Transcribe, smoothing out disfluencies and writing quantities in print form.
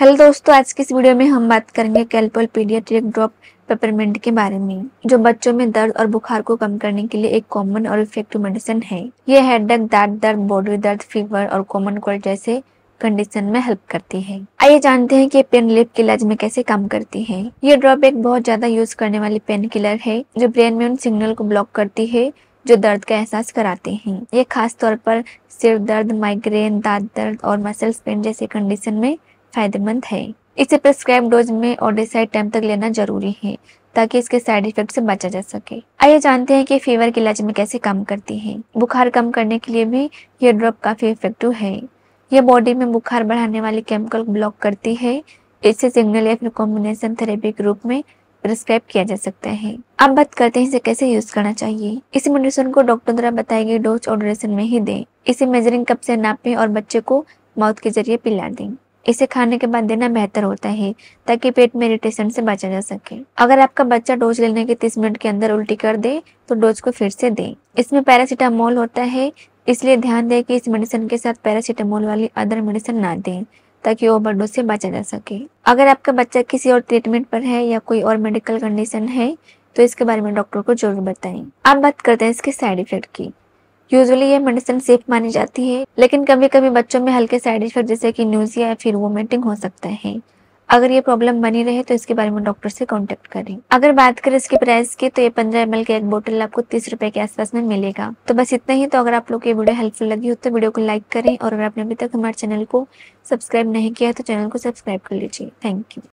Hello दोस्तों, आज की इस वीडियो में हम बात करेंगे कैलपॉल पीडियाट्रिक ड्रॉप पेपरमिंट के बारे में, जो बच्चों में दर्द और बुखार को कम करने के लिए एक कॉमन और इफेक्टिव मेडिसिन है। ये हेडेक, दांत दर्द, बॉडी दर्द, फीवर और कॉमन कोल्ड जैसे कंडीशन में हेल्प करती है। आइए जानते हैं कि पेन रिलीफ के इलाज में कैसे काम करती है। ये ड्रॉप एक बहुत ज्यादा यूज करने वाली पेन किलर है, जो ब्रेन में उन सिग्नल को ब्लॉक करती है जो दर्द का एहसास कराते हैं। ये खास तौर पर सिर दर्द, माइग्रेन, दांत दर्द और मसल्स पेन जैसे कंडीशन में फायदेमंद है। इसे प्रिस्क्राइब डोज में और डिसाइड टाइम तक लेना जरूरी है ताकि इसके साइड इफेक्ट से बचा जा सके। आइए जानते हैं कि फीवर के इलाज में कैसे काम करती है। बुखार कम करने के लिए भी यह ड्रॉप काफी इफेक्टिव है। यह बॉडी में बुखार बढ़ाने वाले केमिकल को ब्लॉक करती है। इसे सिग्नल या फिर कॉम्बिनेशन थेरेपी के रूप में प्रिस्क्राइब किया जा सकता है। अब बात करते हैं इसे कैसे यूज करना चाहिए। इस मेडिसिन को डॉक्टर द्वारा बताई गई डोज और ड्यूरेशन में ही दें। इसे मेजरिंग कप से नापें और बच्चे को माउथ के जरिए पिला दें। इसे खाने के बाद देना बेहतर होता है ताकि पेट में इरिटेशन से बचा जा सके। अगर आपका बच्चा डोज लेने के 30 मिनट के अंदर उल्टी कर दे तो डोज को फिर से दें। इसमें पैरासीटामोल होता है, इसलिए ध्यान दें कि इस मेडिसिन के साथ पैरासीटामोल वाली अदर मेडिसिन ना दें ताकि ओवरडोज से बचा जा सके। अगर आपका बच्चा किसी और ट्रीटमेंट पर है या कोई और मेडिकल कंडीशन है तो इसके बारे में डॉक्टर को जरूर बताएं। अब बात करते हैं इसके साइड इफेक्ट की। यूजुअली ये मेडिसिन सेफ मानी जाती है, लेकिन कभी कभी बच्चों में हल्के साइड इफेक्ट जैसे कि न्यूजिया या फिर वोमिटिंग हो सकता है। अगर ये प्रॉब्लम बनी रहे तो इसके बारे में डॉक्टर से कांटेक्ट करें। अगर बात करें इसके प्राइस की तो ये 15 ml की एक बोतल आपको 30 रुपए के आसपास में मिलेगा। तो बस इतना ही। तो अगर आप लोग को ये वीडियो हेल्पफुल लगी हो तो वीडियो को लाइक करें, और अगर आपने अभी तक हमारे चैनल को सब्सक्राइब नहीं किया तो चैनल को सब्सक्राइब कर लीजिए। Thank you.